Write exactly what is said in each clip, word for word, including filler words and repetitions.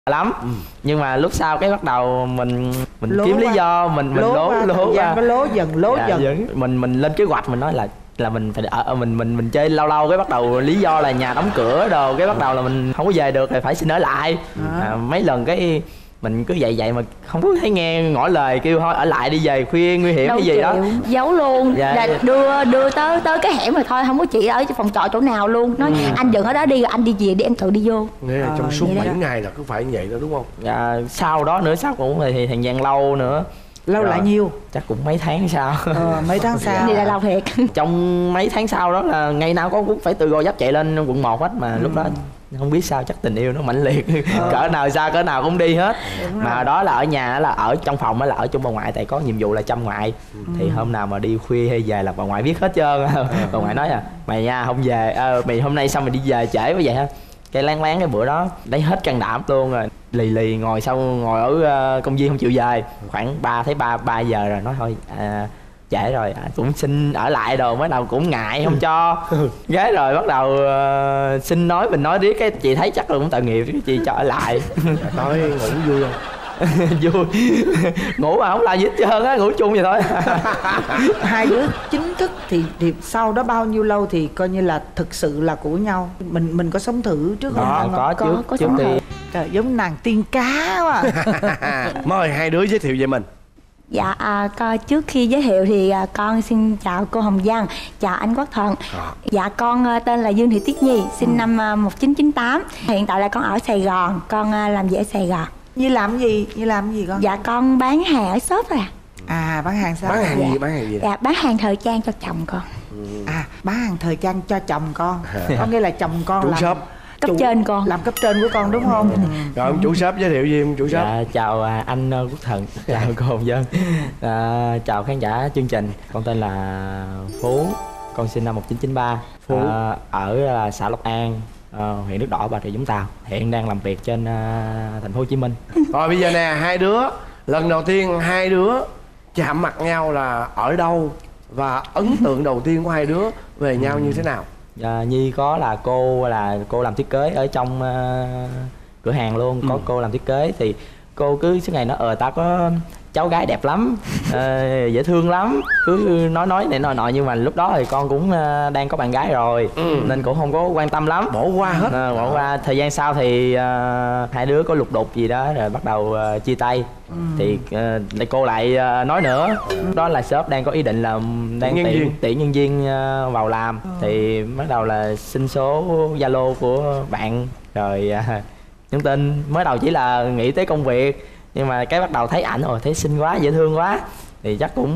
lắm. Ừ. Nhưng mà lúc sau cái bắt đầu mình mình lố kiếm quá. lý do mình mình lố lố, lố ra cái lố dần lố dạ, dần dần. mình mình lên kế hoạch, mình nói là là mình phải ở mình mình mình chơi lâu lâu, cái bắt đầu lý do là nhà đóng cửa đồ, cái bắt đầu là mình không có về được thì phải xin ở lại. À. À, mấy lần cái mình cứ vậy vậy mà không có thấy nghe ngỏ lời, kêu thôi ở lại đi, về khuya nguy hiểm. Đâu cái gì chịu. Đó giấu luôn. Dạ. Là đưa đưa tới tới cái hẻm rồi thôi, không có chị ở phòng trọ chỗ nào luôn. Nói ừ. anh đừng ở đó đi, anh đi về đi, em tự đi vô. Nghĩa là trong suốt bảy ngày là cứ phải như vậy đó đúng không? Dạ, sau đó nữa sau cũng thì thời gian lâu nữa. Lâu lại nhiêu? Chắc cũng mấy tháng sau. Ờ, mấy tháng sau. Đi là lâu thiệt. Trong mấy tháng sau đó là ngày nào có cũng phải từ Gò Vấp chạy lên quận một hết mà. Ừ. Lúc đó không biết sao chắc tình yêu nó mãnh liệt. Ờ. Cỡ nào xa cỡ nào cũng đi hết. Đúng mà rồi. Đó là ở nhà là ở trong phòng là ở chung bà ngoại, tại có nhiệm vụ là chăm ngoại. Ừ. Thì hôm nào mà đi khuya hay về là bà ngoại biết hết trơn. Ừ. Bà ngoại nói à mày nha không về, à, mày hôm nay sao mày đi về trễ quá vậy ha. Cái láng láng cái bữa đó lấy hết can đảm luôn rồi, lì lì ngồi sau ngồi ở uh, công viên không chịu về. Khoảng ba thấy ba ba giờ rồi nói thôi à, trễ rồi à, cũng xin ở lại đồ, mới đầu cũng ngại không cho. Gái rồi bắt đầu uh, xin nói mình nói riết, cái chị thấy chắc là cũng tội nghiệp, cái chị cho ở lại. Tối ngủ vui không? Vui. Ngủ mà không làm gì hết trơn á, ngủ chung vậy thôi. Hai đứa chính thức thì, thì sau đó bao nhiêu lâu thì coi như là thực sự là của nhau? Mình mình có sống thử trước không? Có, có, có, trước, có trước đi. Trời, giống nàng tiên cá quá. Mời hai đứa giới thiệu về mình. Dạ, à, con, trước khi giới thiệu thì à, con xin chào cô Hồng Vân, chào anh Quốc Thuận. À. Dạ, con à, tên là Dương Thị Tuyết Nhi, sinh ừ. năm à, một chín chín tám. Hiện tại là con ở Sài Gòn, con à, làm việc ở Sài Gòn. Như làm gì? Như làm gì con? Dạ, con bán hàng ở shop rồi à. À, bán hàng sao? Bán hàng dạ. gì? Bán hàng gì? Dạ, bán hàng thời trang cho chồng con. Ừ. À, bán hàng thời trang cho chồng con. Có nghĩa là chồng con chủ làm shop. Cấp chủ, trên con. Làm cấp trên của con đúng không? Ừ. Rồi ông chủ shop giới thiệu gì ông chủ shop? Dạ, chào anh Quốc Thuận, chào cô Hồng Vân. À, chào khán giả chương trình. Con tên là Phú, con sinh năm một chín chín ba. Phú. À, ở là xã Lộc An, à, huyện Nước Đỏ, Bà Rịa Vũng Tàu. Hiện đang làm việc trên à, thành phố Hồ Chí Minh. Rồi bây giờ nè, hai đứa lần đầu tiên hai đứa chạm mặt nhau là ở đâu, và ấn tượng đầu tiên của hai đứa về nhau như thế nào? À, Nhi có là cô là cô làm thiết kế ở trong uh, cửa hàng luôn. Có ừ. cô làm thiết kế thì cô cứ suốt ngày nói ờ tao có cháu gái đẹp lắm, uh, dễ thương lắm, cứ nói nói này nọ nọ. Nhưng mà lúc đó thì con cũng uh, đang có bạn gái rồi, ừ. nên cũng không có quan tâm lắm, bỏ qua hết. À, bỏ qua. Thời gian sau thì uh, hai đứa có lục đục gì đó rồi bắt đầu uh, chia tay. Ừ. Thì uh, cô lại uh, nói nữa, đó là shop đang có ý định là đang nhân tuyển tuyển nhân viên uh, vào làm. Ừ. Thì bắt đầu là xin số Zalo của bạn rồi uh, nhắn tin. Mới đầu chỉ là nghĩ tới công việc, nhưng mà cái bắt đầu thấy ảnh rồi thấy xinh quá, dễ thương quá, thì chắc cũng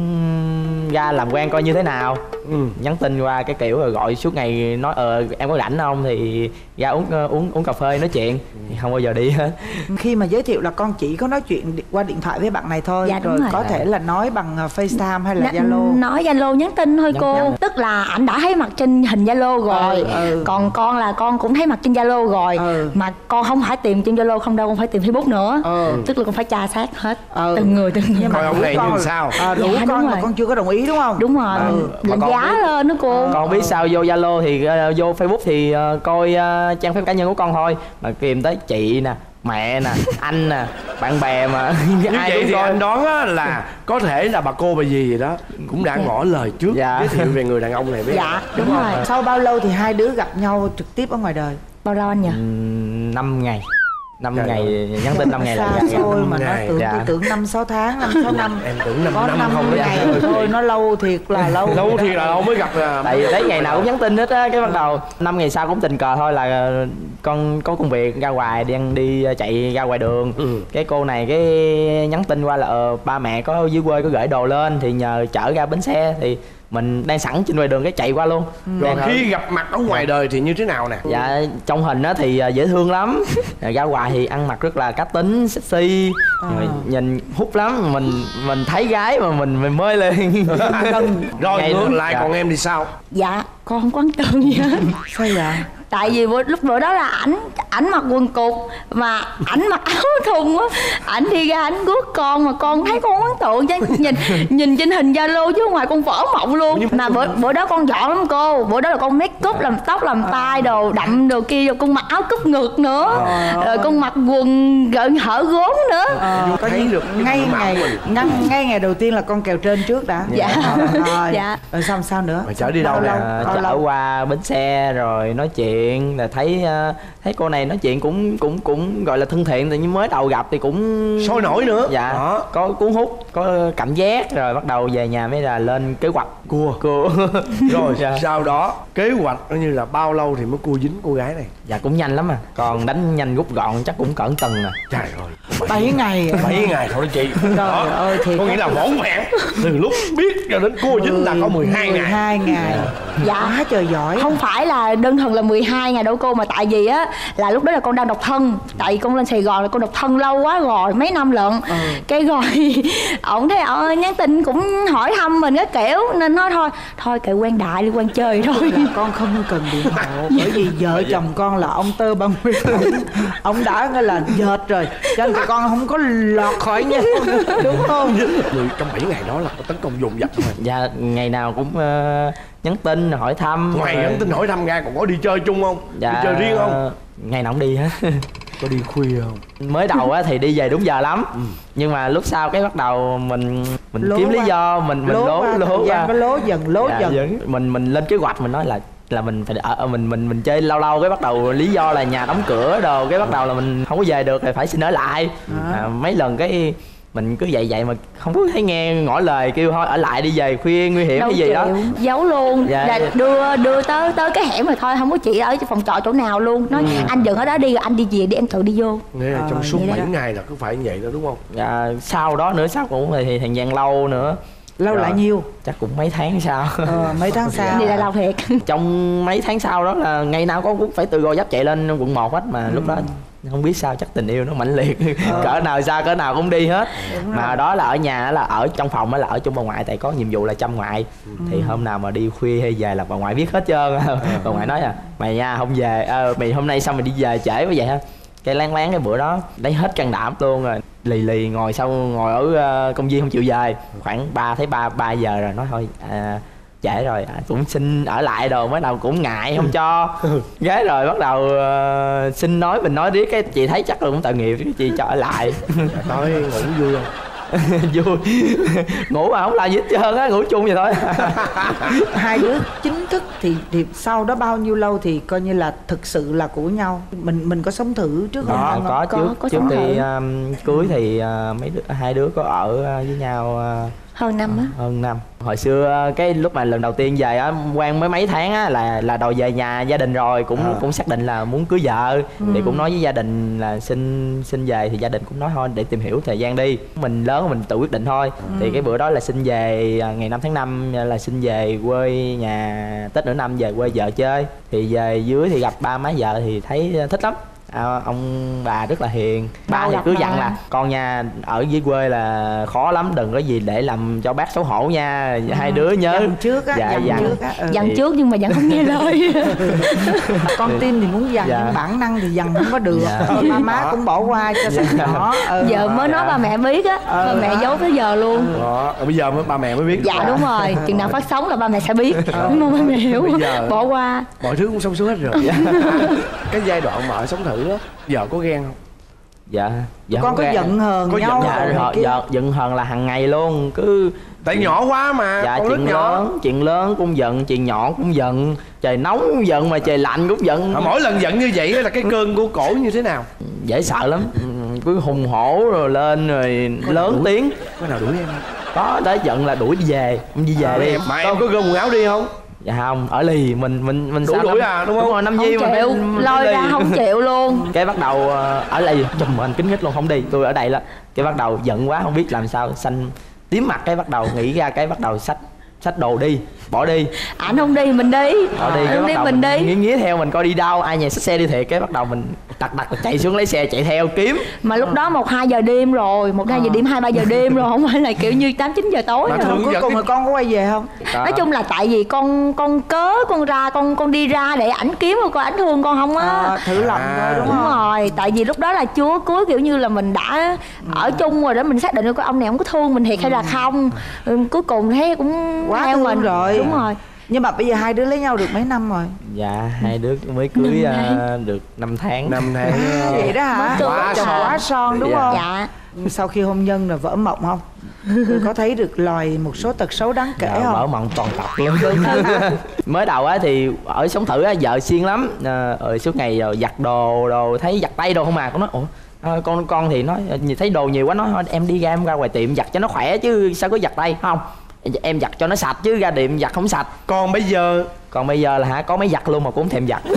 ra làm quen coi như thế nào. Ừ. Nhắn tin qua cái kiểu rồi gọi suốt ngày nói ờ em có rảnh không thì ra uống uống uống cà phê nói chuyện. Ừ. Thì không bao giờ đi hết. Khi mà giới thiệu là con chỉ có nói chuyện qua điện thoại với bạn này thôi. Dạ, rồi, rồi có dạ. thể là nói bằng FaceTime hay là Zalo. Nói Zalo nhắn tin thôi. Nhắn cô nhắn. Tức là ảnh đã thấy mặt trên hình Zalo rồi. Ừ, ừ. Còn con là con cũng thấy mặt trên Zalo rồi. Ừ. Mà con không phải tìm trên Zalo không đâu, con phải tìm Facebook nữa. Ừ. Tức là con phải tra sát hết. Ừ. Từng người từng người. Coi ông này như sao? À, đủ dạ, con mà con chưa có đồng ý đúng không? Đúng rồi. Ừ. Làm giá biết, lên đó cô. Con biết sao vô Zalo thì uh, vô Facebook thì uh, coi uh, trang Facebook cá nhân của con thôi, mà kìm tới chị nè, mẹ nè, anh nè, bạn bè mà như ai vậy thì coi. Anh đoán á là có thể là bà cô bà dì gì đó cũng đã ngỏ lời trước. Dạ. Giới thiệu về người đàn ông này biết. Dạ đúng, đúng rồi. rồi. Sau bao lâu thì hai đứa gặp nhau trực tiếp ở ngoài đời? Bao lâu anh nhỉ? Năm ngày. Năm ngày ơi. Nhắn tin năm ngày là xa xôi mà nó tưởng dạ. tưởng năm sáu tháng, năm sáu năm. Em tưởng năm có năm, năm không ngày thôi, nó lâu thiệt là lâu. Lâu thiệt là lâu mới gặp là. Tại vì thấy ngày nào cũng nhắn tin hết á, cái bắt đầu năm ngày sau cũng tình cờ thôi là con có công việc ra ngoài đang đi chạy ra ngoài đường. Ừ. Cái cô này cái nhắn tin qua là ờ, ba mẹ có dưới quê có gửi đồ lên thì nhờ chở ra bến xe, thì mình đang sẵn trên ngoài đường cái chạy qua luôn. Ừ. Rồi khi gặp mặt ở ngoài đời thì như thế nào nè? Dạ trong hình á thì dễ thương lắm, ra ngoài thì ăn mặc rất là cá tính, sexy, à. Nhìn hút lắm, mình mình thấy gái mà mình mình mê lên. Rồi ngược lại dạ. Còn em thì sao? Dạ con không có ấn tượng gì hết. Sao vậy? Tại vì bữa, lúc bữa đó là ảnh ảnh mặc quần cụt mà ảnh mặc áo thun á, ảnh đi ra ảnh guốc con mà con thấy con ấn tượng chứ nhìn nhìn trên hình Zalo chứ ngoài con vỡ mộng luôn. Mà bữa bữa đó con giỏi lắm cô, bữa đó là con make up làm tóc làm tai đồ đậm đồ kia, rồi con mặc áo cúp ngực nữa, rồi con mặc quần gợn hở gốm nữa. Ờ, có thấy được ngay ngày ngay, ngay ngày đầu tiên là con kèo trên trước đã. Dạ. Rồi, Dạ. rồi xong sao nữa? Mà chở đi đâu nè? À, Bao chở lâu? qua bến xe rồi nói chuyện, là thấy uh, thấy cô này nói chuyện cũng cũng cũng gọi là thân thiện, tự nhiên mới đầu gặp thì cũng Sôi nổi nữa. dạ Đó. có cuốn hút, có cảm giác, rồi bắt đầu về nhà mới là lên kế hoạch cua cua Rồi dạ. sau đó kế hoạch nó như là bao lâu thì mới cua dính cô gái này? Dạ cũng nhanh lắm à, còn đánh nhanh rút gọn chắc cũng cỡ tuần à. Trời ơi, bảy ngày. bảy ngày thôi đó chị. Trời ơi thiệt. Có nghĩa là vỏn vẹn từ lúc biết cho đến cua dính là có mười hai ngày. mười hai ngày. Dạ. Quá trời giỏi. Không phải là đơn thuần là mười hai ngày đâu cô, mà tại vì á là lúc đó là con đang độc thân. Tại con lên Sài Gòn là con độc thân lâu quá rồi, mấy năm lận. Ừ. Cái rồi ổng thấy ơi nhắn tin cũng hỏi thăm mình cái kiểu, nên nói thôi thôi kệ quen đại đi, quen chơi thôi. Là con không cần điện thoại, bởi vì vợ chồng con là ông Tơ Ba Nguyên, ông đã gọi là dệt rồi, cho nên tụi con không có lọt khỏi nhau nữa, đúng không? Mười trong bảy ngày đó là có tấn công dồn dập thôi. Dạ ngày nào cũng uh, nhắn tin hỏi thăm. Ngoài rồi... nhắn tin hỏi thăm ra còn có đi chơi chung không? Dạ, đi chơi riêng không? Ngày nào cũng đi hết. Có đi khuya không? Mới đầu á thì đi về đúng giờ lắm. Ừ. Nhưng mà lúc sau cái bắt đầu mình mình Lố kiếm quá. lý do mình mình lố quá, lố thời gian qua. nó lố dần lố Dạ, dần. dần. Mình mình lên kế hoạch, mình nói là là mình phải ở mình mình mình chơi lâu lâu, cái bắt đầu lý do là nhà đóng cửa đồ, cái bắt đầu là mình không có về được thì phải xin ở lại. À. À, mấy lần cái mình cứ vậy vậy mà không có thấy nghe ngỏ lời, kêu thôi ở lại đi, về khuya nguy hiểm Đâu cái gì chịu. đó Giấu luôn. Dạ. Là đưa đưa tới tới cái hẻm rồi thôi, không có chị ở phòng trọ chỗ nào luôn. Nói ừ. anh dừng ở đó đi, rồi anh đi về đi, em tự đi vô. Nghĩa là trong ờ, suốt bảy đó. ngày là cứ phải như vậy đó đúng không? dạ, sau đó nữa sau cũng thì thời gian lâu nữa. Lâu Rồi, lại nhiêu? chắc cũng mấy tháng sau. Ờ, mấy tháng sau. Đi là lâu thiệt. Trong mấy tháng sau đó là ngày nào có cũng phải từ Gò Vấp chạy lên quận một hết, mà ừ. lúc đó không biết sao chắc tình yêu nó mãnh liệt. ờ. Cỡ nào xa cỡ nào cũng đi hết. Đúng mà rồi. Đó là ở nhà là ở trong phòng là ở chung bà ngoại, tại có nhiệm vụ là chăm ngoại. ừ. Thì hôm nào mà đi khuya hay về là bà ngoại biết hết trơn. ừ. Bà ngoại nói à mày nha không về, à, mày hôm nay sao mày đi về trễ quá vậy ha. Cái láng láng cái bữa đó lấy hết can đảm luôn rồi, lì lì ngồi sau ngồi ở uh, công viên không chịu về. Khoảng ba thấy ba ba giờ rồi nói thôi à, trễ rồi à, cũng xin ở lại đồ, mới đầu cũng ngại không cho. Gái rồi bắt đầu uh, xin nói mình nói riết, cái chị thấy chắc là cũng tội nghiệp, cái chị cho ở lại. Tối ngủ vui không? Vui. Ngủ mà không làm gì hết trơn á, ngủ chung vậy thôi. Hai đứa chính thức thì thì sau đó bao nhiêu lâu thì coi như là thực sự là của nhau? Mình mình có sống thử trước Đó, không? có, Có, trước có trước sống khi thử. um, cưới thì uh, mấy đứa hai đứa có ở uh, với nhau uh, Hơn năm á. hơn năm. Hồi xưa cái lúc mà lần đầu tiên về á, quen mới mấy tháng á là là đòi về nhà gia đình rồi, cũng à. cũng xác định là muốn cưới vợ. ừ. Thì cũng nói với gia đình là xin xin về, thì gia đình cũng nói thôi để tìm hiểu thời gian đi, mình lớn mình tự quyết định thôi. ừ. Thì cái bữa đó là xin về ngày năm tháng năm, là xin về quê nhà Tết nửa năm, về quê vợ chơi. Thì về dưới thì gặp ba má vợ thì thấy thích lắm. À, ông bà rất là hiền. Ba thì cứ dặn là con nha, ở dưới quê là khó lắm, đừng có gì để làm cho bác xấu hổ nha. ừ. Hai đứa nhớ dặn trước á, dạ, dặn, dặn trước á. Ừ. Dặn trước nhưng mà dặn không nghe lời. Con tim thì muốn dặn, dạ. nhưng bản năng thì dặn không có được. dạ. Ờ, ba má cũng bỏ qua cho dạ. thằng nhỏ. ừ. Giờ mới nói dạ. ba mẹ biết á, ờ, ba mẹ giấu tới giờ luôn. Đó, bây giờ mới ba mẹ mới biết. Dạ đúng rồi, chừng nào phát sóng là ba mẹ sẽ biết. Đúng không ba mẹ hiểu? Giờ... bỏ qua. Mọi thứ cũng xong xuôi hết rồi. Cái giai đoạn mà ở sống thử á, vợ có ghen không? Dạ, dạ con có ghen. giận hờn Có nhau giận Dạ, rồi họ, kia. giận, giận hờn là hàng ngày luôn. Cứ Tại nhỏ quá mà. dạ, con chuyện rất nhỏ. lớn chuyện lớn cũng giận, chuyện nhỏ cũng giận, trời nóng cũng giận, mà trời lạnh cũng giận. À, mỗi lần giận như vậy là cái cơn của cổ như thế nào? Dễ sợ lắm. Ừ, cứ hùng hổ rồi lên rồi Có lớn đuổi. tiếng. Có nào đuổi em không? Có, đã giận là đuổi đi về, không đi về À, đi. em, mà em có gom quần áo đi không? Dạ không, ở lì mình mình mình Đuổi sao đuổi năm- à, đúng không? Đúng rồi, năm Không Di mà chịu, phải- phải lôi lì. ra không chịu luôn. Cái bắt đầu ờ, ở đây chùm anh kính hết luôn, không đi, tôi ở đây là cái bắt đầu giận quá không biết làm sao, xanh tím mặt, cái bắt đầu nghĩ ra, cái bắt đầu xách xách đồ đi, bỏ đi. Ảnh không đi mình đi, Bỏ đi, không đi mình đi. Nghía nghía theo mình coi đi đâu, ai nhà xách xe đi thiệt cái bắt đầu mình đặt đặt chạy xuống lấy xe chạy theo kiếm. Mà lúc đó một hai giờ đêm rồi, một hai giờ đêm, hai ba giờ đêm rồi, không phải là kiểu như tám chín giờ tối Mà rồi. thường Cuối dẫn cùng cái- rồi con có quay về không? Nói chung là tại vì con con cớ con ra con con đi ra để ảnh kiếm rồi coi ảnh thương con không á. À, thử lòng À. thôi đúng Đúng không? rồi, tại vì lúc đó là chưa cưới, kiểu như là mình đã ở chung rồi đó, mình xác định được coi ông này không có thương mình thiệt hay là không. Ừ, cuối cùng thấy cũng Quá theo thương mình rồi. Đúng rồi. Nhưng mà bây giờ hai đứa lấy nhau được mấy năm rồi? Dạ hai đứa mới cưới uh, được năm tháng. Năm tháng Vậy đó hả? Mới cưới Quá chồng. son, quá son đúng Dạ. không? Dạ. Sau khi hôn nhân là vỡ mộng không? Có thấy được loài một số tật xấu đáng kể Dạ, mở không? mộng toàn tập luôn. Mới đầu á thì ở sống thử á vợ siêng lắm, à, rồi suốt ngày rồi giặt đồ đồ thấy giặt tay đồ không mà con nói ủa à, con con thì nói nhìn thấy đồ nhiều quá nói thôi em đi ra em ra ngoài tiệm giặt cho nó khỏe chứ sao có giặt tay không, em giặt cho nó sạch chứ ra tiệm giặt không sạch. Còn bây giờ Còn bây giờ là hả có máy giặt luôn mà cũng không thèm giặt.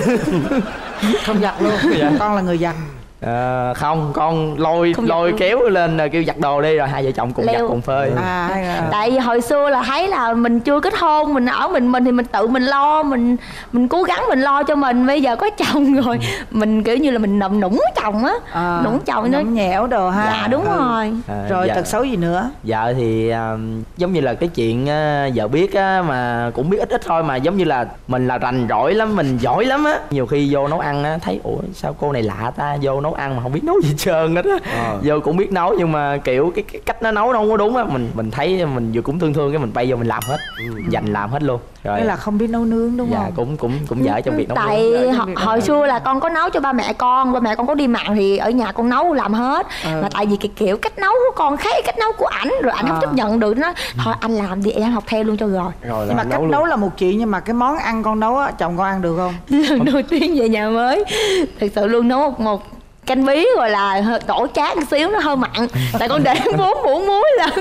Không giặt luôn. Dạ. Con là người giặt. À, không con lôi Không giặt lôi luôn. kéo lên rồi kêu giặt đồ đi rồi hai vợ chồng cùng Leo. giặt cùng phơi. À, hay là... Tại vì hồi xưa là thấy là mình chưa kết hôn, mình ở mình mình thì mình tự mình lo, mình mình cố gắng mình lo cho mình. Bây giờ có chồng rồi, mình kiểu như là mình nằm nũng chồng á, À, nũng chồng nữa. nũng nhẽo đồ ha. Dạ đúng Ừ. rồi. À, Rồi dạ. tật xấu gì nữa? Vợ thì um, giống như là cái chuyện uh, vợ biết á mà cũng biết ít ít thôi, mà giống như là mình là rành rỗi lắm, mình giỏi lắm á. Nhiều khi vô nấu ăn á thấy ủa sao cô này lạ ta, vô nấu ăn mà không biết nấu gì hết trơn hết á. Ờ. Vô cũng biết nấu nhưng mà kiểu cái, cái cách nó nấu nó không có đúng á, mình mình thấy mình vừa cũng thương thương cái mình bay vô mình làm hết, dành làm hết luôn. Rồi Nghĩa là không biết nấu nướng đúng dạ không? cũng cũng cũng dở trong việc nấu Tại nướng. ho- hồi xưa là con có nấu cho ba mẹ con, ba mẹ con có đi mặn thì ở nhà con nấu làm hết. Ừ. Mà tại vì cái kiểu cách nấu của con khác cách nấu của ảnh, rồi ảnh không À. chấp nhận được, nó thôi anh làm đi em học theo luôn cho rồi. rồi Nhưng mà là cách nấu nấu luôn. là một chuyện, nhưng mà cái món ăn con nấu á, chồng con ăn được không? Lần đầu tiên về nhà mới thực sự luôn nấu một, một canh bí gọi là hơi đổ chát một xíu, nó hơi mặn tại con để bốn muỗng muối lên.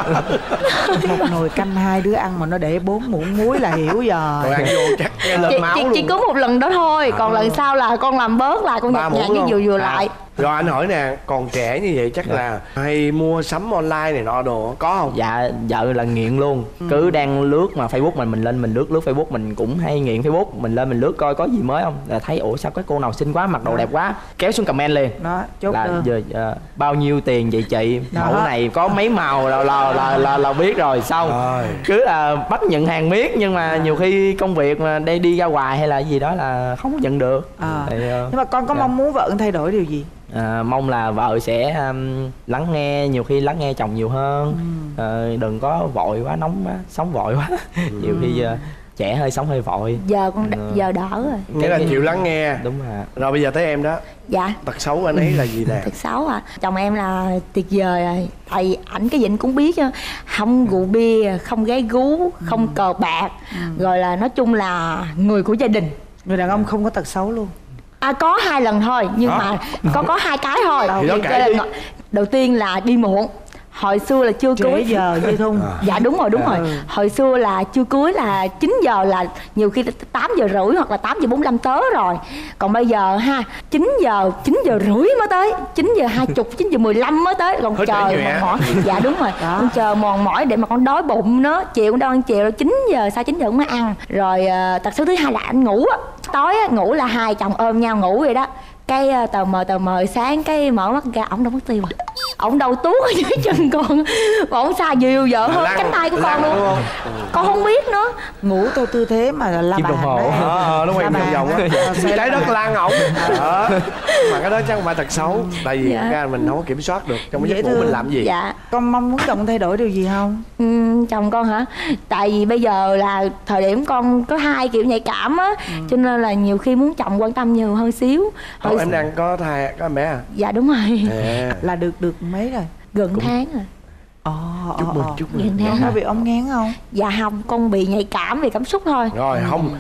Một nồi canh hai đứa ăn mà nó để bốn muỗng muối là hiểu Rồi rồi. ăn vô chắc cái lên Chỉ, máu chỉ, luôn. chỉ có một lần đó thôi, còn lần sau là con làm bớt lại, con Ba nhặt muỗng nhặt cái luôn. vừa vừa À. lại. Rồi anh hỏi nè, còn trẻ như vậy chắc là hay mua sắm online này nọ đồ có không? Dạ vợ là nghiện luôn, cứ đang lướt mà Facebook mình mình lên mình lướt lướt Facebook, mình cũng hay nghiện Facebook, mình lên mình lướt coi có gì mới không, là thấy ủa sao cái cô nào xinh quá mặc đồ đẹp quá kéo xuống comment liền. Đó, chốt Là đơn. giờ ờ, bao nhiêu tiền vậy chị, Đó. mẫu này có mấy màu là là là là, là biết rồi xong Rồi. cứ là bắt nhận hàng miết, nhưng mà nhiều khi công việc mà đây đi ra ngoài hay là gì đó là không có nhận được. À. Thì, ờ, Nhưng mà con có dạ. mong muốn vợ thay đổi điều gì? À, mong là vợ sẽ um, lắng nghe, nhiều khi lắng nghe chồng nhiều hơn. Ờ, đừng có vội quá, nóng quá, sống vội quá. Nhiều khi uh, trẻ hơi sống hơi vội. Giờ con đ- Ừ. giờ đỡ rồi. Nghĩa là chịu lắng nghe. Đúng rồi. Rồi bây giờ tới em đó, Dạ. tật xấu của anh ấy là gì nè? Thật xấu à, chồng em là tuyệt vời rồi. Tại vì ảnh cái gì anh cũng biết chứ, không rượu bia, không gái gú, không cờ bạc, rồi là nói chung là người của gia đình. Người đàn ông không có tật xấu luôn. À, có hai lần thôi, nhưng Hả? mà có có hai cái thôi. Thì đó kể Cái đi. lần- đầu tiên là đi muộn. Hồi xưa là chưa Trễ cưới. giờ dây thun. Dạ đúng rồi, đúng rồi. Ừ. Hồi xưa là chưa cưới là chín giờ là nhiều khi tám giờ rưỡi hoặc là tám giờ bốn mươi lăm tới rồi. Còn bây giờ ha, chín giờ, chín giờ rưỡi mới tới, chín giờ hai chục, chín giờ mười lăm mới tới. Còn Hơi trễ chờ nhẹ. mòn mỏi. Dạ đúng rồi. Đó. Con chờ mòn mỏi để mà con đói bụng nó. Chiều con đâu ăn chiều, chín giờ sau chín giờ cũng mới ăn. Rồi uh, tật xấu thứ hai là anh ngủ á. Tối á, ngủ là hai chồng ôm nhau ngủ vậy đó. Cái uh, tờ mờ tờ mờ sáng cái mở mắt ra ổng đâu mất tiêu à. Ổng đầu tuốt ở dưới chân con, ổng xa nhiều vợ hơn Lăn- cánh tay của lăn con đúng luôn. không? Con không biết nữa. Ngủ theo tư thế mà là la Kim bàn đồng hồ. đấy. Ờ, ờ, nó quay La vòng vòng bàn á. á. Ờ, xoay Trái la đất bàn. lan ổng. Đó. Mà cái đó chắc không phải tật xấu. Tại vì Dạ. ra mình không có kiểm soát được trong cái Dễ giấc ngủ thương. mình làm gì. Dạ. Con mong muốn chồng thay đổi điều gì không? Ừm, chồng con hả? Tại vì bây giờ là thời điểm con có hai kiểu nhạy cảm á, cho nên là nhiều khi muốn chồng quan tâm nhiều hơn xíu. Ủa, Hồi... em đang có thai có em bé à? Dạ đúng rồi. À. Là được được mấy rồi? Gần tháng rồi. Ồ, Chúc ồ, mừng, ồ. chúc Gần mừng. tháng. Có bị ống nghén không? Dạ không, con bị nhạy cảm về cảm xúc thôi. Rồi không.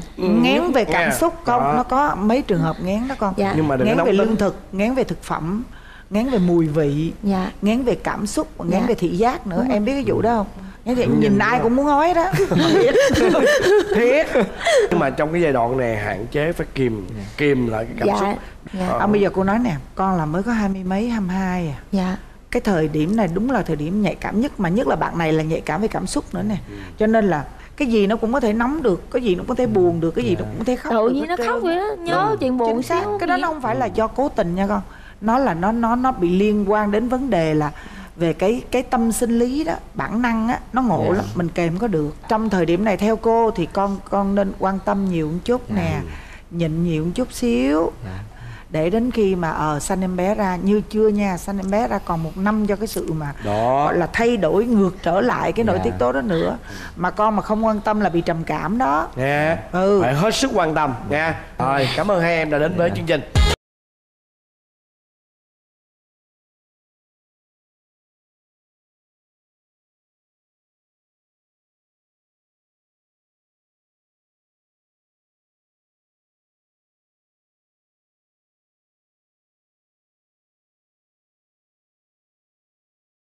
Nghén về cảm Nghe. xúc không? Đó. Nó có mấy trường hợp nghén đó con. Dạ. Nhưng mà đừng có Nghén nóng về tính. lương thực, nghén về thực phẩm, nghén về mùi vị, Dạ. nghén về cảm xúc, và nghén Dạ. về thị giác nữa. Đúng Em biết cái vụ đó không? Nghén thì Đúng nhìn rồi. ai cũng muốn ói đó. Thiệt. Thiệt. Nhưng mà trong cái giai đoạn này hạn chế phải kìm kìm lại cái cảm Dạ. xúc. Dạ. Ờ. À, bây giờ cô nói nè, con là mới có hai mươi mấy, hai mươi hai à. Dạ. cái thời điểm này đúng là thời điểm nhạy cảm nhất, mà nhất là bạn này là nhạy cảm về cảm xúc nữa nè, cho nên là cái gì nó cũng có thể nóng được, cái gì nó cũng có thể buồn được, cái gì nó cũng có thể khóc tự được. nhiên nó khóc vậy đó, nhớ Đúng. chuyện buồn Chính xác. xíu Cái đó nó không phải là do cố tình nha con, nó là nó nó nó bị liên quan đến vấn đề là về cái cái tâm sinh lý đó, bản năng á, nó ngộ Yeah. lắm, mình kèm có được. Trong thời điểm này theo cô thì con con nên quan tâm nhiều một chút nè, nhịn nhiều một chút xíu, để đến khi mà ờ sanh em bé ra, như chưa nha, sanh em bé ra còn một năm cho cái sự mà Đó. gọi là thay đổi ngược trở lại cái nội Dạ. tiết tố đó nữa, mà con mà không quan tâm là bị trầm cảm đó. Nha. Ừ. Phải hết sức quan tâm nha. Rồi, cảm ơn hai em đã đến với chương trình.